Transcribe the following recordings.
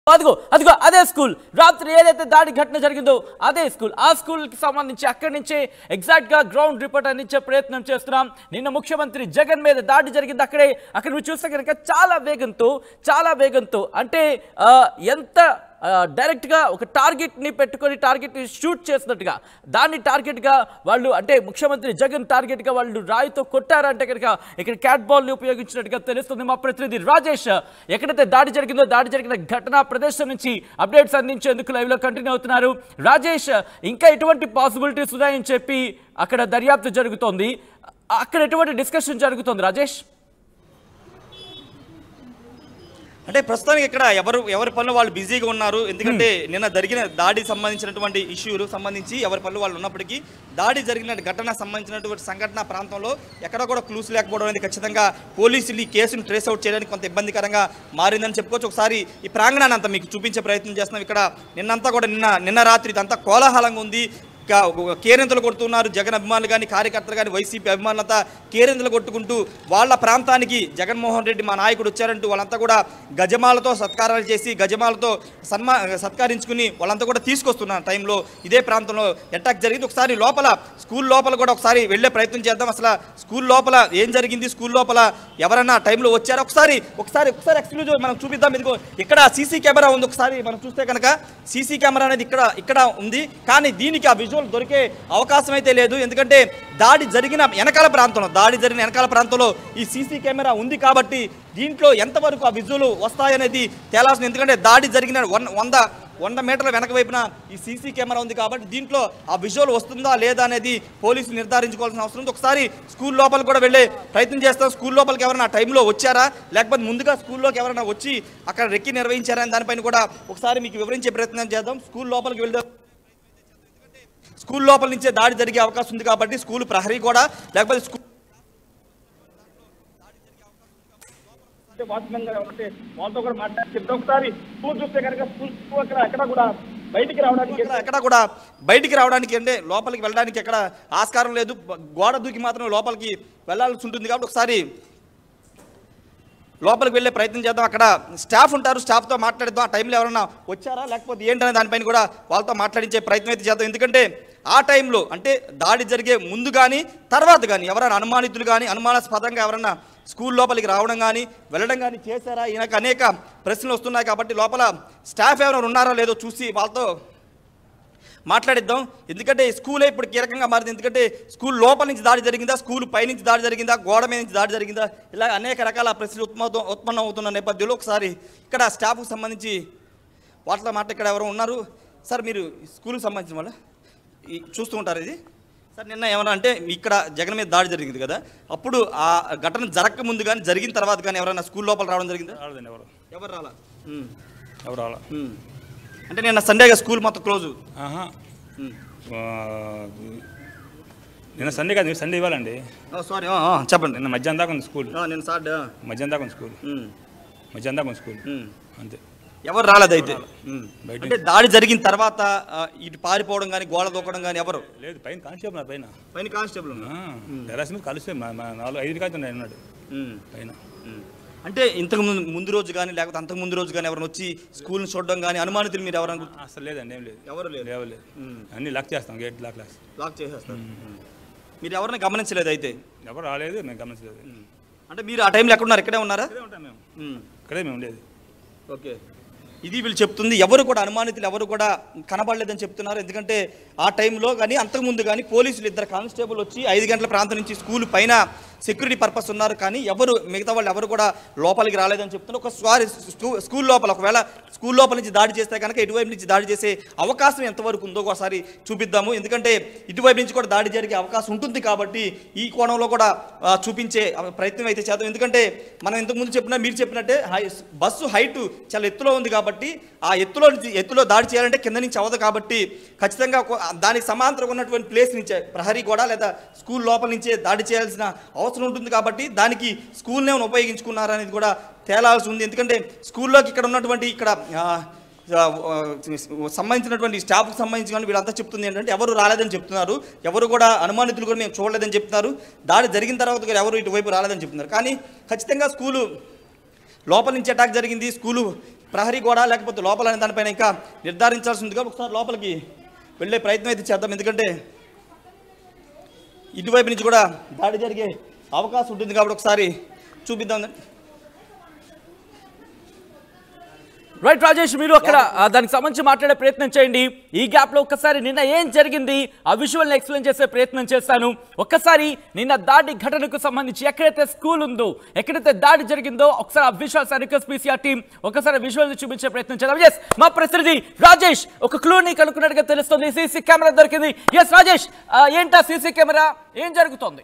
అదిగో అదిగో అదే స్కూల్, రాత్రి ఏదైతే దాడి ఘటన జరిగిందో అదే స్కూల్. ఆ స్కూల్కి సంబంధించి అక్కడి నుంచే ఎగ్జాక్ట్గా గ్రౌండ్ రిపోర్ట్ అందించే ప్రయత్నం చేస్తున్నాం. నిన్న ముఖ్యమంత్రి జగన్ మీద దాడి జరిగింది అక్కడ మీరు చూస్తే కనుక చాలా వేగంతో అంటే ఎంత డైరెక్ట్గా ఒక టార్గెట్ని పెట్టుకొని టార్గెట్ని షూట్ చేసినట్టుగా దాన్ని టార్గెట్గా వాళ్ళు అంటే ముఖ్యమంత్రి జగన్ టార్గెట్గా వాళ్ళు రాయితో కొట్టారంటే కనుక ఇక్కడ క్యాట్ బాల్ని ఉపయోగించినట్టుగా తెలుస్తుంది. మా ప్రతినిధి రాజేష్ ఎక్కడైతే దాడి జరిగిన ఘటనా ప్రదేశం నుంచి అప్డేట్స్ అందించేందుకు లైవ్లో కంటిన్యూ అవుతున్నారు. రాజేష్, ఇంకా ఎటువంటి పాసిబిలిటీస్ ఉన్నాయని చెప్పి అక్కడ దర్యాప్తు జరుగుతోంది, అక్కడ ఎటువంటి డిస్కషన్ జరుగుతుంది రాజేష్? అంటే ప్రస్తుతానికి ఇక్కడ ఎవరి పనులు వాళ్ళు బిజీగా ఉన్నారు. ఎందుకంటే నిన్న జరిగిన దాడికి సంబంధించినటువంటి ఇష్యూలు సంబంధించి ఎవరి పనులు వాళ్ళు ఉన్నప్పటికీ దాడి జరిగిన ఘటన సంబంధించినటువంటి సంఘటన ప్రాంతంలో ఎక్కడ కూడా క్లూస్ లేకపోవడం అనేది ఖచ్చితంగా పోలీసులు ఈ కేసును ట్రేస్ అవుట్ చేయడానికి కొంత ఇబ్బందికరంగా మారిందని చెప్పుకోవచ్చు. ఒకసారి ఈ ప్రాంగణాన్ని అంతా మీకు చూపించే ప్రయత్నం చేస్తున్నాం. ఇక్కడ నిన్నంతా కూడా నిన్న రాత్రి ఇదంతా కోలాహలంగా ఉంది. కేరింతలు కొడుతున్నారు జగన్ అభిమానులు కానీ కార్యకర్తలు కానీ వైసీపీ అభిమానులంతా కేరింతలు కొట్టుకుంటూ వాళ్ళ ప్రాంతానికి జగన్మోహన్ రెడ్డి మా నాయకుడు వచ్చారంటూ వాళ్ళంతా కూడా గజమాలతో సత్కారాలు చేసి గజమాలతో సత్కరించుకుని వాళ్ళంతా కూడా తీసుకొస్తున్నారు టైంలో ఇదే ప్రాంతంలో అటాక్ జరిగింది. ఒకసారి స్కూల్ లోపల కూడా ఒకసారి వెళ్ళే ప్రయత్నం చేద్దాం. అసలు స్కూల్ లోపల ఏం జరిగింది, స్కూల్ లోపల ఎవరన్నా టైంలో వచ్చారా ఒకసారి ఎక్స్క్లూజివ్ మనం చూపిద్దాం. ఇదిగో ఇక్కడ సీసీ కెమెరా ఉంది. ఒకసారి మనం చూస్తే కనుక సీసీ కెమెరా అనేది ఇక్కడ ఉంది. కానీ దీనికి ఆ విజువల్ దొరికే అవకాశం అయితే లేదు. ఎందుకంటే దాడి జరిగిన వెనకాల ప్రాంతంలో ఈ సీసీ కెమెరా ఉంది కాబట్టి దీంట్లో ఎంతవరకు ఆ విజువల్ వస్తాయనేది తేలాల్సింది. ఎందుకంటే దాడి జరిగిన 100 మీటర్ల వెనక వైపున ఈ సీసీ కెమెరా ఉంది కాబట్టి దీంట్లో ఆ విజువల్ వస్తుందా లేదా అనేది పోలీసులు నిర్ధారించుకోవాల్సిన అవసరం ఉంది. ఒకసారి స్కూల్ లోపల కూడా వెళ్ళే ప్రయత్నం చేస్తాం. స్కూల్ లోపలికి ఎవరైనా టైంలో వచ్చారా లేకపోతే ముందుగా స్కూల్లోకి ఎవరైనా వచ్చి అక్కడ రెక్కి నిర్వహించారా అని దానిపైన కూడా ఒకసారి మీకు వివరించే ప్రయత్నం చేద్దాం. స్కూల్ లోపలికి వెళ్దాం. స్కూల్ లోపల నుంచే దాడి జరిగే అవకాశం ఉంది కాబట్టి స్కూల్ ప్రహరీ కూడా లేకపోతే స్కూల్ వాచ్మెన్ గారు ఉంటే వాళ్ళతో కూడా మాట్లాడి చెప్తాం. ఒకసారి స్కూల్ చూస్తే కనుక స్కూల్ ఎక్కడ కూడా బయటికి రావడానికి అంటే లోపలికి వెళ్ళడానికి ఎక్కడ ఆస్కారం లేదు. గోడ దూకి మాత్రం లోపలికి వెళ్ళాల్సి ఉంటుంది కాబట్టి ఒకసారి లోపలికి వెళ్ళే ప్రయత్నం చేద్దాం. అక్కడ స్టాఫ్ ఉంటారు, స్టాఫ్తో మాట్లాడిద్దాం. ఆ టైంలో ఎవరైనా వచ్చారా లేకపోతే ఏంటనే దానిపైన కూడా వాళ్ళతో మాట్లాడించే ప్రయత్నం అయితే చేద్దాం. ఎందుకంటే ఆ టైంలో అంటే దాడి జరిగే ముందు కానీ తర్వాత కానీ ఎవరైనా అనుమానితులు కానీ అనుమానాస్పదంగా ఎవరైనా స్కూల్ లోపలికి రావడం కానీ వెళ్ళడం కానీ చేశారా ఈయనకు అనేక ప్రశ్నలు వస్తున్నాయి. కాబట్టి లోపల స్టాఫ్ ఎవరైనా ఉన్నారో లేదో చూసి వాళ్ళతో మాట్లాడిద్దాం. ఎందుకంటే స్కూలే ఇప్పుడు కీలకంగా మారింది. ఎందుకంటే స్కూల్ లోపల నుంచి దాడి జరిగిందా, స్కూల్ పైనుంచి దాడి జరిగిందా, గోడ మీద నుంచి దాడి జరిగిందా, ఇలా అనేక రకాల ప్రశ్నలు ఉత్పన్నం అవుతున్న నేపథ్యంలో ఒకసారి ఇక్కడ స్టాఫ్కి సంబంధించి వాటితో ఇక్కడ ఎవరు ఉన్నారు సార్? మీరు స్కూల్కి సంబంధించిన వాళ్ళు చూస్తూ ఉంటారు ఇది సార్. నిన్న ఏమన్నా అంటే ఇక్కడ జగన్ మీద దాడి జరిగింది కదా, అప్పుడు ఆ ఘటన జరగక ముందు కానీ జరిగిన తర్వాత కానీ ఎవరైనా స్కూల్ లోపల రావడం జరిగిందా? ఎవరు రాలా. అంటే నిన్న సండేగా స్కూల్ మొత్తం క్లోజ్. నిన్న సండే కాదు, సండే ఇవ్వాలండి. సారీ చెప్పండి. నిన్న మధ్యాహ్నం దాకా ఉంది స్కూల్. నేను సార్ మధ్యాహ్నం దాకా ఉంది స్కూల్ అంతే. ఎవరు రాలేదు అయితే. అంటే దాడి జరిగిన తర్వాత ఇటు పారిపోవడం కానీ గోడ దూకడం కానీ ఎవరు లేదు. పైన కానిస్టేబుల్ టెర్రస్ మీద కలిస్తే 4-5 కాదు ఉన్నాడు పైన. అంటే ఇంతకు ముందు రోజు కానీ లేకపోతే అంతకు ముందు రోజు కానీ ఎవరైనా వచ్చి స్కూల్ని చూడడం కానీ అనుమానితులు మీరు ఎవరైనా? అసలు లేదండి, ఏం లేదు. ఎవరు లేదు. అన్ని లాక్ చేస్తాం, గేట్ లాక్ చేసేస్తాం. మీరు ఎవరైనా గమనించలేదు అయితే? ఎవరు రాలేదు, మేము గమనించలేదు. అంటే మీరు ఆ టైంలో ఎక్కడున్నారు? ఇక్కడే ఉన్నారా? ఇక్కడే మేము ఉండేది. ఓకే, ఇది వీళ్ళు చెప్తుంది. ఎవరు కూడా అనుమానితులు ఎవరు కూడా కనబడలేదని చెప్తున్నారు. ఎందుకంటే ఆ టైంలో కానీ అంతకుముందు కానీ పోలీసులు 2 కానిస్టేబుల్ వచ్చి 5 గంటల ప్రాంతం నుంచి స్కూల్ పైన సెక్యూరిటీ పర్పస్ ఉన్నారు. కానీ మిగతా వాళ్ళు ఎవరు కూడా లోపలికి రాలేదని చెప్తున్నారు. ఒకసారి స్కూల్ లోపల ఒకవేళ స్కూల్ లోపల నుంచి దాడి చేస్తే కనుక ఇటువైపు నుంచి దాడి చేసే అవకాశం ఎంతవరకు ఉందో ఒకసారి చూపిద్దాము. ఎందుకంటే ఇటువైపు నుంచి కూడా దాడి జరిగే అవకాశం ఉంటుంది కాబట్టి ఈ కోణంలో కూడా చూపించే ప్రయత్నం అయితే చేద్దాం. ఎందుకంటే మనం ఇంతకుముందు మీరు చెప్పినట్టే బస్సు హైట్ చాలా ఎత్తులో ఉంది కాబట్టి ఆ ఎత్తులో దాడి చేయాలంటే కింద నుంచి అవ్వదు కాబట్టి ఖచ్చితంగా దానికి సమాంతరంగా ఉన్నటువంటి ప్లేస్ నుంచే ప్రహరీ కూడా లేదా స్కూల్ లోపల నుంచే దాడి చేయాల్సిన అవసరం ఉంటుంది. కాబట్టి దానికి స్కూల్నే ఉపయోగించుకున్నారనేది కూడా తేలాల్సి ఉంది. ఎందుకంటే స్కూల్లోకి ఇక్కడ ఉన్నటువంటి సంబంధించినటువంటి స్టాఫ్కి సంబంధించి కానీ వీళ్ళంతా చెప్తుంది ఏంటంటే ఎవరు రాలేదని చెప్తున్నారు. ఎవరు కూడా అనుమానితులు కూడా మేము చూడలేదని చెప్తున్నారు. దాడి జరిగిన తర్వాత కూడా ఎవరు ఇటువైపు రాలేదని చెప్తున్నారు. కానీ ఖచ్చితంగా స్కూలు లోపల నుంచి అటాక్ జరిగింది, స్కూలు ప్రహరీ గోడ లేకపోతే లోపల అనే దానిపైన ఇంకా నిర్ధారించాల్సి ఉంది కాబట్టి ఒకసారి లోపలికి వెళ్ళే ప్రయత్నం అయితే చేద్దాం. ఎందుకంటే ఇటువైపు నుంచి కూడా దాడి జరిగే అవకాశం ఉంటుంది కాబట్టి ఒకసారి చూపిద్దాం. రైట్ రాజేష్, మీరు అక్కడ దానికి సంబంధించి మాట్లాడే ప్రయత్నం చేయండి. ఈ గ్యాప్ లో ఒక్కసారి నిన్న ఏం జరిగింది ఆ విజువల్ ఎక్స్ప్లెయిన్ చేసే ప్రయత్నం చేస్తాను. ఒక్కసారి నిన్న దాడి ఘటనకు సంబంధించి ఎక్కడైతే స్కూల్ ఉందో, ఎక్కడైతే దాడి జరిగిందో ఒకసారి ఆ విజువల్స్ అరికస్ పీసీఆర్ టీం ఒకసారి విజువల్ చూపించే ప్రయత్నం చేద్దాం. ఎస్, మా ప్రతినిధి రాజేష్ ఒక క్లూని కనుక్కున్నట్టుగా తెలుస్తుంది. సీసీ కెమెరా దొరికింది. ఎస్ రాజేష్, ఏంటా సీసీ కెమెరా, ఏం జరుగుతోంది?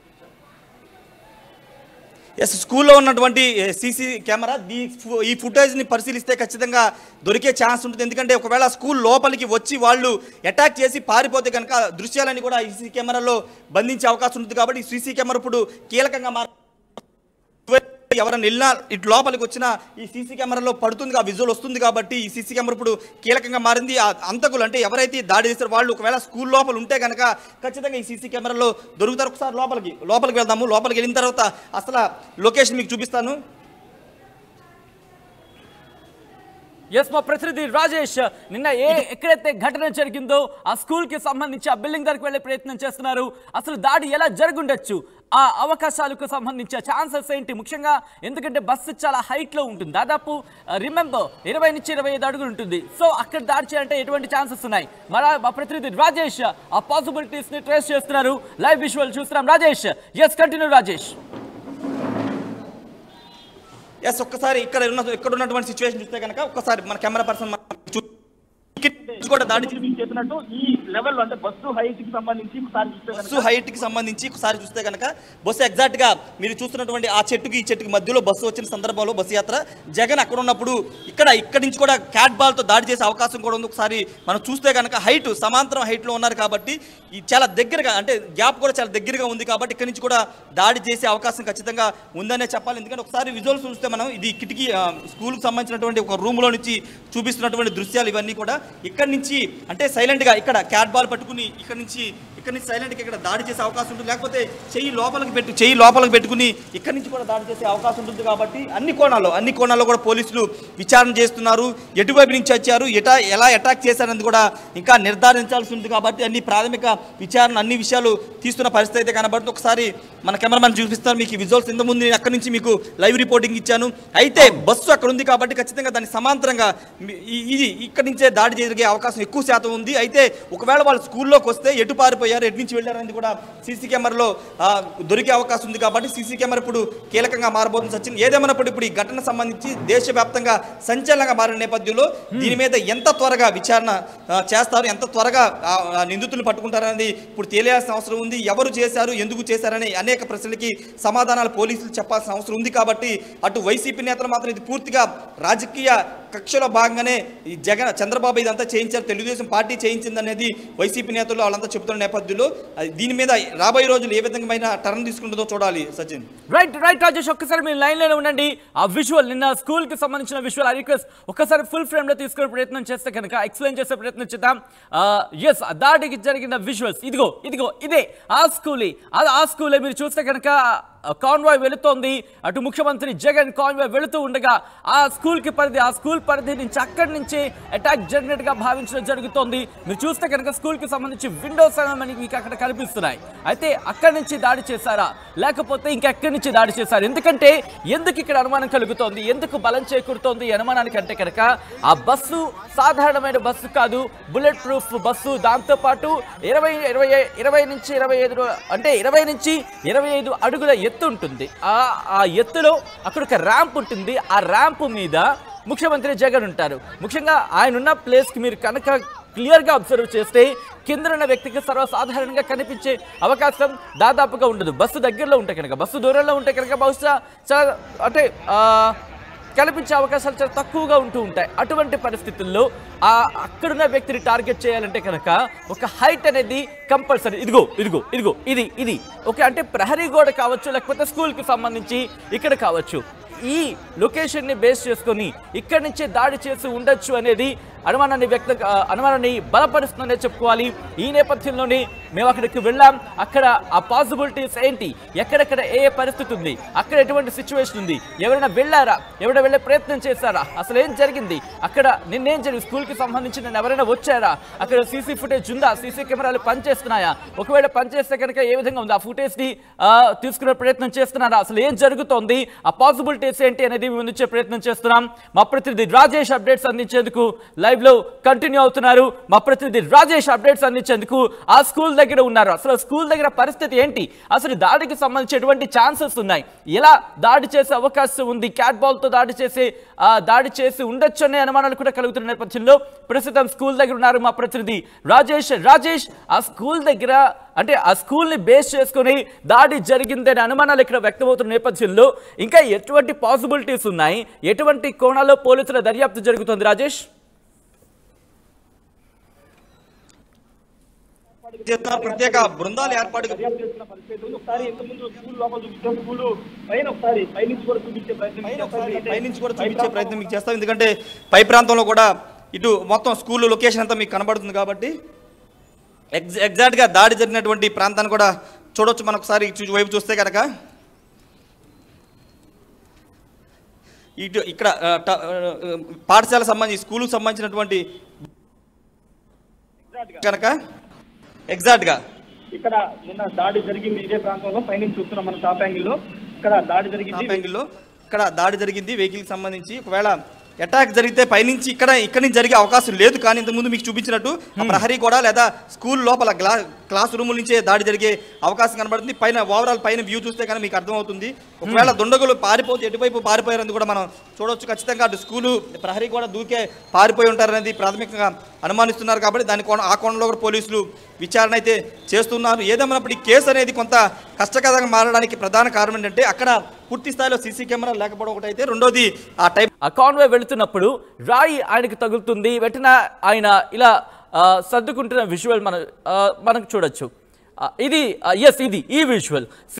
ఎస్, స్కూల్లో ఉన్నటువంటి సీసీ కెమెరా ఈ ఫుటేజ్ని పరిశీలిస్తే ఖచ్చితంగా దొరికే ఛాన్స్ ఉంటుంది. ఎందుకంటే ఒకవేళ స్కూల్ లోపలికి వచ్చి వాళ్ళు అటాక్ చేసి పారిపోతే కనుక దృశ్యాలని కూడా ఈ సీసీ కెమెరాలో బంధించే అవకాశం ఉంటుంది. కాబట్టి ఈ సీసీ కెమెరా ఇప్పుడు కీలకంగా ఎవరైనా వెళ్ళినా ఇటు లోపలికి వచ్చినా ఈ సీసీ కెమెరాలో పడుతుంది, ఆ విజువల్ వస్తుంది. కాబట్టి ఈ సీసీ కెమెరా ఇప్పుడు కీలకంగా మారింది. అంతకులు అంటే ఎవరైతే దాడి చేశారో వాళ్ళు ఒకవేళ స్కూల్ లోపల ఉంటే కనుక ఖచ్చితంగా ఈ సీసీ కెమెరాలో దొరుకుతారు. ఒకసారి లోపలికి వెళ్దాము. లోపలికి వెళ్ళిన తర్వాత అసలు లొకేషన్ మీకు చూపిస్తాను. ఎస్, మా ప్రతినిధి రాజేష్ నిన్న ఎక్కడైతే ఘటన జరిగిందో ఆ స్కూల్ కి సంబంధించి ఆ బిల్డింగ్ దగ్గరికి వెళ్లే ప్రయత్నం చేస్తున్నారు. అసలు దాడి ఎలా జరుగుండొచ్చు, ఆ అవకాశాలకు సంబంధించి ఛాన్సెస్ ఏంటి ముఖ్యంగా? ఎందుకంటే బస్సు చాలా హైట్ లో ఉంటుంది, దాదాపు రిమెంబర్ 20 నుంచి 25 అడుగులు ఉంటుంది. సో అక్కడ దాడి చేయాలంటే ఎటువంటి ఛాన్సెస్ ఉన్నాయి? మా ప్రతినిధి రాజేష్ ఆ పాసిబిలిటీస్ ని ట్రేస్ చేస్తున్నారు. లైవ్ విజువల్ చూస్తున్నాం. Rajesh, yes continue Rajesh. Yes, ఒక్కసారి ఇక్కడ ఉన్నటువంటి సిచ్యువేషన్ చూస్తే కనుక ఒక్కసారి మన కెమెరా పర్సన్ కూడా దాడి చేసినట్టు ఈ లెవెల్ అంటే బస్సు హైట్ కి సంబంధించి ఒకసారి చూస్తే కనుక బస్సు ఎగ్జాక్ట్ గా మీరు చూస్తున్నటువంటి ఆ చెట్టుకి ఈ చెట్టుకి మధ్యలో బస్సు వచ్చిన సందర్భంలో బస్సు యాత్ర జగన్ అక్కడ ఉన్నప్పుడు ఇక్కడి నుంచి కూడా క్యాట్ బాల్ తో దాడి చేసే అవకాశం కూడా ఉంది. ఒకసారి మనం చూస్తే కనుక సమాంతరం హైట్ లో ఉన్నారు కాబట్టి ఈ చాలా దగ్గరగా అంటే గ్యాప్ కూడా చాలా దగ్గరగా ఉంది కాబట్టి ఇక్కడి నుంచి కూడా దాడి చేసే అవకాశం ఖచ్చితంగా ఉందనే చెప్పాలి. ఎందుకంటే ఒకసారి విజువల్స్ చూస్తే మనం ఇది కిటికీ స్కూల్కి సంబంధించినటువంటి ఒక రూమ్ లో నుంచి చూపిస్తున్నటువంటి దృశ్యాలు ఇవన్నీ కూడా ఇక్కడి నుంచి అంటే సైలెంట్ గా ఇక్కడ క్యాట్ బాల్ పట్టుకుని ఇక్కడ నుంచి సైలెంట్ గా ఇక్కడ దాడి చేసే అవకాశం ఉంటుంది. లేకపోతే చెయ్యి లోపలికి పెట్టుకుని ఇక్కడి నుంచి కూడా దాడి చేసే అవకాశం ఉంటుంది. కాబట్టి అన్ని కోణాల్లో కూడా పోలీసులు విచారణ చేస్తున్నారు. ఎటువైపు నుంచి వచ్చారు, ఎలా అటాక్ చేశారనేది కూడా ఇంకా నిర్ధారించాల్సి ఉంది. కాబట్టి అన్ని ప్రాథమిక విచారణ అన్ని విషయాలు తీస్తున్న పరిస్థితి అయితే కనబడుతుంది. ఒకసారి మన కెమెరామెన్ చూపిస్తారు మీకు ఈ విజువల్స్. ఇంతకుముందు నేను అక్కడి నుంచి మీకు లైవ్ రిపోర్టింగ్ ఇచ్చాను. అయితే బస్సు అక్కడ ఉంది కాబట్టి ఖచ్చితంగా దాని సమాంతరంగా ఇక్కడి నుంచే దాడి జరిగే అవకాశం ఎక్కువ శాతం ఉంది. అయితే ఒకవేళ వాళ్ళు స్కూల్లోకి వస్తే ఎటు పారిపోయారు, ఎటు నుంచి వెళ్ళారనేది కూడా సీసీ కెమెరాలో దొరికే అవకాశం ఉంది. కాబట్టి సీసీ కెమెరా ఇప్పుడు కీలకంగా మారబోతుంది. సచిన్, ఏదేమైనప్పుడు ఇప్పుడు ఈ ఘటన సంబంధించి దేశవ్యాప్తంగా సంచలనంగా మారిన నేపథ్యంలో దీని మీద ఎంత త్వరగా విచారణ చేస్తారు, ఎంత త్వరగా నిందితులను పట్టుకుంటారనేది ఇప్పుడు తెలియాల్సిన అవసరం ఉంది. ఎవరు చేశారు, ఎందుకు చేశారనే అనేక ప్రశ్నలకి సమాధానాలు పోలీసులు చెప్పాల్సిన అవసరం ఉంది. కాబట్టి అటు వైసీపీ నేతలు మాత్రం ఇది పూర్తిగా రాజకీయ కక్షలో భాగంగానే ఈ చంద్రబాబు ఇదంతా చేయించారు, తెలుగుదేశం పార్టీ చేయించిందనేది వైసీపీ నేతలు వాళ్ళంతా చెబుతున్న నేపథ్యంలో దీని మీద రాబోయే రోజులు ఏ విధంగా టర్న్ తీసుకుంటుందో చూడాలి. సచిన్, రైట్ రాజేష్, ఒక్కసారి మీరు లైన్ లోనే ఉండండి. ఆ విజువల్ నిన్న స్కూల్ కి సంబంధించిన విజువల్ రిక్వెస్ట్ ఒక్కసారి ఫుల్ ఫ్రేమ్ లో తీసుకునే ప్రయత్నం చేస్తే కనుక ఎక్స్ప్లెయిన్ చేసే ప్రయత్నం చేద్దాం. ఎస్, దాడికి జరిగిన విజువల్స్ ఇదిగో ఇదే ఆ స్కూలే. మీరు చూస్తే కనుక కాన్వాయ్ వెళుతోంది, అటు ముఖ్యమంత్రి జగన్ కాన్వాయ్ వెళుతూ ఉండగా ఆ స్కూల్ పరిధి నుంచి అక్కడి నుంచి అటాక్ జరిగినట్టుగా భావించడం జరుగుతోంది. మీరు చూస్తే కనుక స్కూల్ కి సంబంధించి విండోస్ మనకి మీకు అక్కడ కనిపిస్తున్నాయి. అయితే అక్కడి నుంచి దాడి చేశారా లేకపోతే ఇంకెక్కడి నుంచి దాడి చేశారు? ఎందుకు ఇక్కడ అనుమానం కలుగుతోంది, ఎందుకు బలం చేకూరుతోంది ఈ అనుమానానికి అంటే కనుక ఆ బస్సు సాధారణమైన బస్సు కాదు, బుల్లెట్ ప్రూఫ్ బస్సు. దాంతోపాటు 20 నుంచి 25 అంటే 20 నుంచి 25 అడుగుల ఎత్తు ఉంటుంది. ఆ ఎత్తులో అక్కడ ఒక ర్యాంప్ ఉంటుంది. ఆ ర్యాంప్ మీద ముఖ్యమంత్రి జగన్ ఉంటారు. ముఖ్యంగా ఆయన ఉన్న ప్లేస్ కి మీరు కనుక క్లియర్ గా అబ్జర్వ్ చేస్తే కింద ఉన్న వ్యక్తికి సర్వసాధారణంగా కనిపించే అవకాశం దాదాపుగా ఉండదు. బస్సు దగ్గరలో ఉంటే కనుక, బస్సు దూరంలో ఉంటే కనుక బహుశా చాలా అంటే కనిపించే అవకాశాలు చాలా తక్కువగా ఉంటూ ఉంటాయి. అటువంటి పరిస్థితుల్లో అక్కడున్న వ్యక్తిని టార్గెట్ చేయాలంటే కనుక ఒక హైట్ అనేది కంపల్సరీ. ఇదిగో ఇది ఓకే, అంటే ప్రహరీ గోడ కావచ్చు, లేకపోతే స్కూల్కి సంబంధించి ఇక్కడ కావచ్చు. ఈ లొకేషన్ని బేస్ చేసుకొని ఇక్కడి నుంచే దాడి చేసి ఉండొచ్చు అనేది అనుమానాన్ని బలపరుస్తుందనే చెప్పుకోవాలి. ఈ నేపథ్యంలోనే మేము అక్కడికి వెళ్ళాం. అక్కడ ఆ పాసిబిలిటీస్ ఏంటి, ఎక్కడెక్కడ ఏ పరిస్థితి ఉంది, అక్కడ ఎటువంటి సిచ్యువేషన్ ఉంది, ఎవరైనా వెళ్ళారా, ఎవరైనా వెళ్ళే ప్రయత్నం చేశారా, అసలు ఏం జరిగింది, అక్కడ నిన్నేం జరిగింది, స్కూల్కి సంబంధించిన ఎవరైనా వచ్చారా, అక్కడ సీసీ ఫుటేజ్ ఉందా, సీసీ కెమెరాలు పనిచేస్తున్నాయా, ఒకవేళ పనిచేస్తే కనుక ఏ విధంగా ఉంది, ఆ ఫుటేజ్ని తీసుకునే ప్రయత్నం చేస్తున్నారా, అసలు ఏం జరుగుతోంది, ఆ పాసిబిలిటీస్ ఏంటి అనేది ముందుంచే ప్రయత్నం చేస్తున్నాం. మా ప్రతినిధి రాజేష్ అప్డేట్స్ అందించేందుకు లైవ్ లో కంటిన్యూ అవుతున్నారు. మా ప్రతినిధి రాజేష్ అప్డేట్స్ అందించేందుకు ఆ స్కూల్ దగ్గర ఉన్నారు. అసలు స్కూల్ దగ్గర పరిస్థితి ఏంటి, అసలు దాడికి సంబంధించి ఎటువంటి ఛాన్సెస్ ఉన్నాయి, ఎలా దాడి చేసే అవకాశం ఉంది, క్యాట్ బాల్ తో దాడి చేసి ఉండొచ్చు అనే అనుమానాలు కూడా కలుగుతున్న నేపథ్యంలో ప్రస్తుతం స్కూల్ దగ్గర ఉన్నారు మా ప్రతినిధి రాజేష్. ఆ స్కూల్ దగ్గర అంటే ఆ స్కూల్ ని బేస్ చేసుకుని దాడి జరిగిందనే అనుమానాలు ఇక్కడ వ్యక్తమవుతున్న నేపథ్యంలో ఇంకా ఎటువంటి పాసిబిలిటీస్ ఉన్నాయి, ఎటువంటి కోణాల్లో పోలీసుల దర్యాప్తు జరుగుతుంది రాజేష్? ప్రత్యేక బృందాలు ఏర్పాటు పైనుంచి కూడా చూపించే ప్రయత్నం మీకు చేస్తాం. ఎందుకంటే పై ప్రాంతంలో కూడా ఇటు మొత్తం స్కూల్ లొకేషన్ అంతా మీకు కనబడుతుంది కాబట్టి ఎగ్జాక్ట్గా దాడి జరిగినటువంటి ప్రాంతాన్ని కూడా చూడొచ్చు. మనం ఒకసారి వైపు చూస్తే కనుక ఇటు ఇక్కడ పాఠశాల సంబంధించి స్కూల్కి సంబంధించినటువంటి కనుక ఎగ్జాక్ట్గా ఇక్కడ నిన్న దాడి జరిగింది ఇదే ప్రాంతంలో పైనుంచి చూస్తున్నాం మన టాప్ యాంగిల్లో. ఇక్కడ దాడి జరిగింది వెహికల్కి సంబంధించి. ఒకవేళ అటాక్ జరిగితే పైనుంచి ఇక్కడి నుంచి జరిగే అవకాశం లేదు. కానీ ఇంతకుముందు మీకు చూపించినట్టు ప్రహరీ కూడా లేదా స్కూల్ లోపల క్లాస్ రూముల నుంచే దాడి జరిగే అవకాశం కనబడుతుంది. ఓవరాల్ పైన వ్యూ చూస్తే కానీ మీకు అర్థమవుతుంది. ఒకవేళ దుండగులు పారిపోతే ఎటువైపు పారిపోయారని కూడా మనం చూడవచ్చు. ఖచ్చితంగా అటు స్కూలు ప్రహరీ కూడా దూకే పారిపోయి ఉంటారనేది ప్రాథమికంగా అనుమానిస్తున్నారు. కాబట్టి ఆ కోణంలో కూడా పోలీసులు విచారణ అయితే చేస్తున్నారు. ఏదేమైనప్పుడు ఈ కేసు అనేది కొంత కష్టకరంగా మారడానికి ప్రధాన కారణం ఏంటంటే అక్కడ పూర్తి స్థాయిలో సీసీ కెమెరా లేకపోవడం ఒకటి అయితే, రెండోది ఆ కాన్వాయ్ వెళుతున్నప్పుడు రాయి ఆయనకు తగులుతుంది. వెంటనే ఆయన ఇలా సర్దుకుంటున్న విజువల్ మనకు చూడొచ్చు. ఇది ఈ విజువల్